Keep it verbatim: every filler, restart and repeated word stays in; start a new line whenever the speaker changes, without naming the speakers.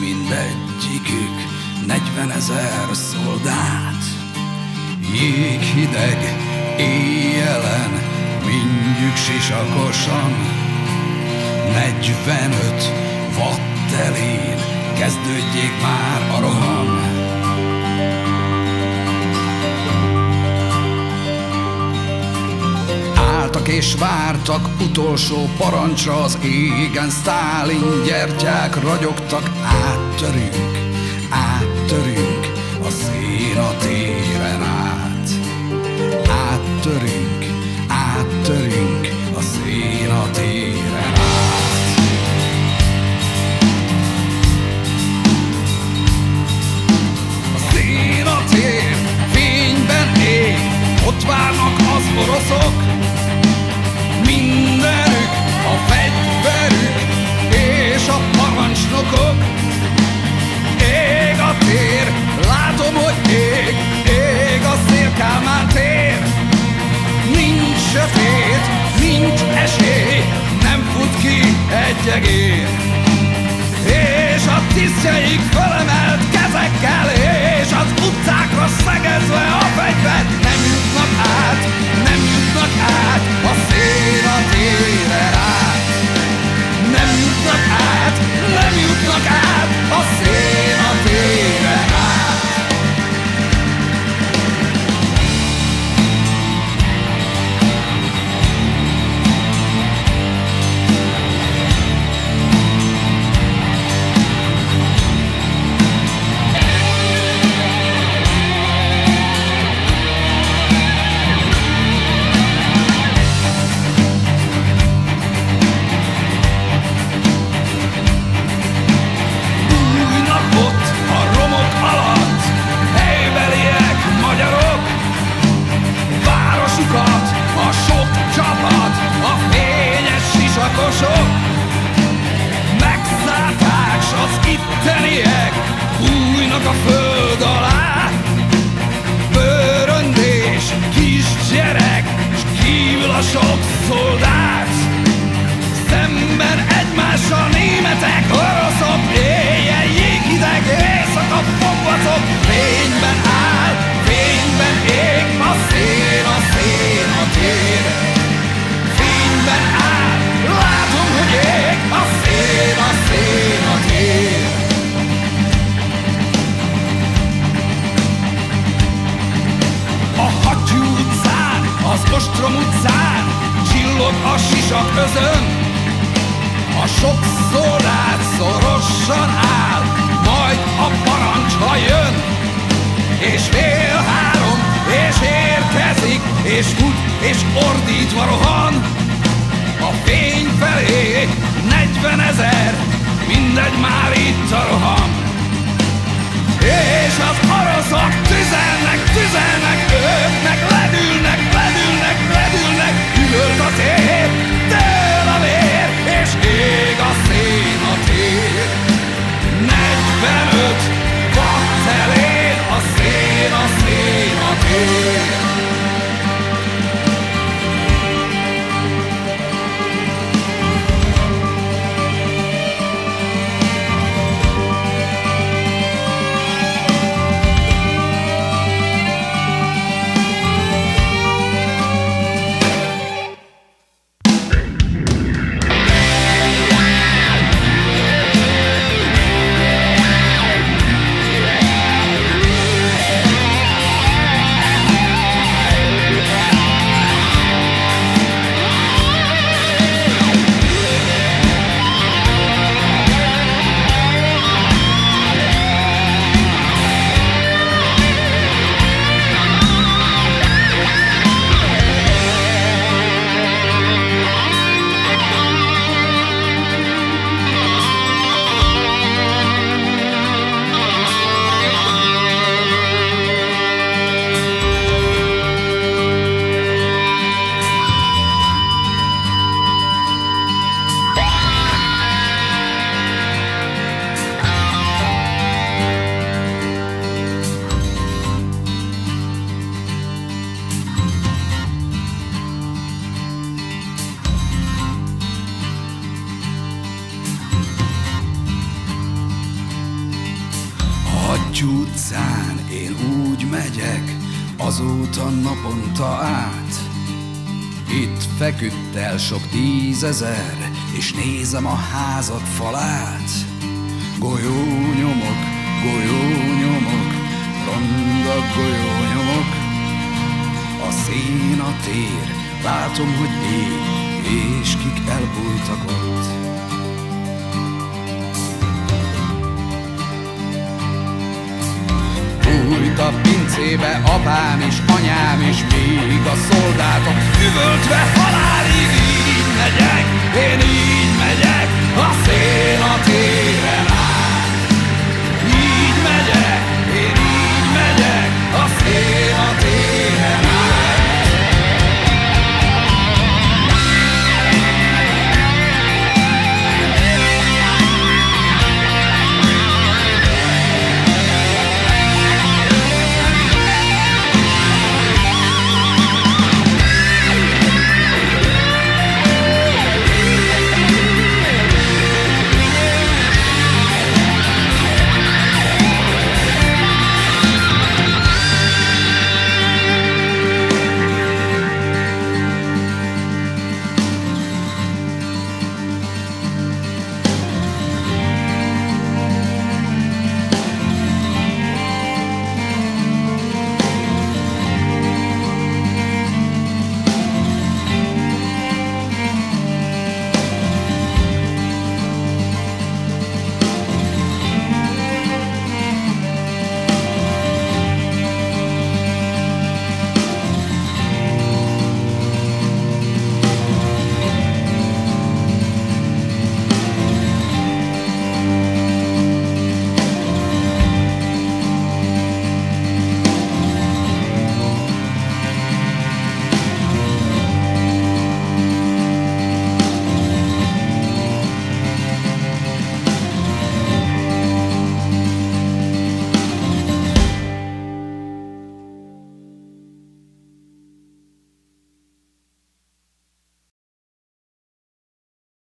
mindegyikük negyvenezer szoldát. Jéghideg éjjelen, mindjük sisakosan, negyvenöt watt telén kezdődjék már a roham. Álltak és vártak utolsó parancsra az égen, Stalin gyertyák ragyogtak, áttörünk, áttörünk a Széna téren át. Áttörünk, áttörünk a Széna téren át. A Széna tér fényben ég, ott várnak az oroszok, mindenük a fegyverük és a parancsnokok. Ég a tér, látom, hogy ég, ég a Széll Kálmán tér. Nincs sötét, nincs esély, nem fut ki egy egér. És a tisztjeik fölemelt kezekkel, és az utcákra szegezve a fegyvert, nem jutnak át, nem jutnak át a Széna téren át. Nem jutnak át, nem jutnak át a Széna téren át. A sok csapat, a fényes sisakosok megszállták, s az itteniek bújnak a föld alá. Bőröndés, kisgyerek, s kívül a sok szoldát. Szemben egymással németek, oroszok, éjjel jéghideg, éjszaka fogvacok. Fényben áll, fényben ég a Széna, Széna tér. Fényben áll, látom, hogy ég a Széna, Széna tér. A Hattyú utcán, az Ostrom utcán csillog a sisak özön. A sok szoldát szorosan áll, majd a parancs, ha jön. És fél három, és érkezik, és fut, és ordítva rohan. A fény felé negyvenezer, mindegy, már itt a roham. És az oroszok tüzelnek, tüzelnek, ők meg ledülnek, ledülnek, ledülnek. Üvölt a tér, dől a vér, és ég a Széna tér. Negyvenöt watt elér a Széna, Széna tér. Bécs utcán én úgy megyek, azóta naponta át. Itt feküdt el sok tízezer, és nézem a házak falát. Golyónyomok, golyónyomok, ronda golyónyomok. A Széna tér, látom, hogy ég, és kik elbújtak ott. Bújt a pincébe apám és anyám, és még a szoldátok üvöltve halálig. Így megyek, én így megyek.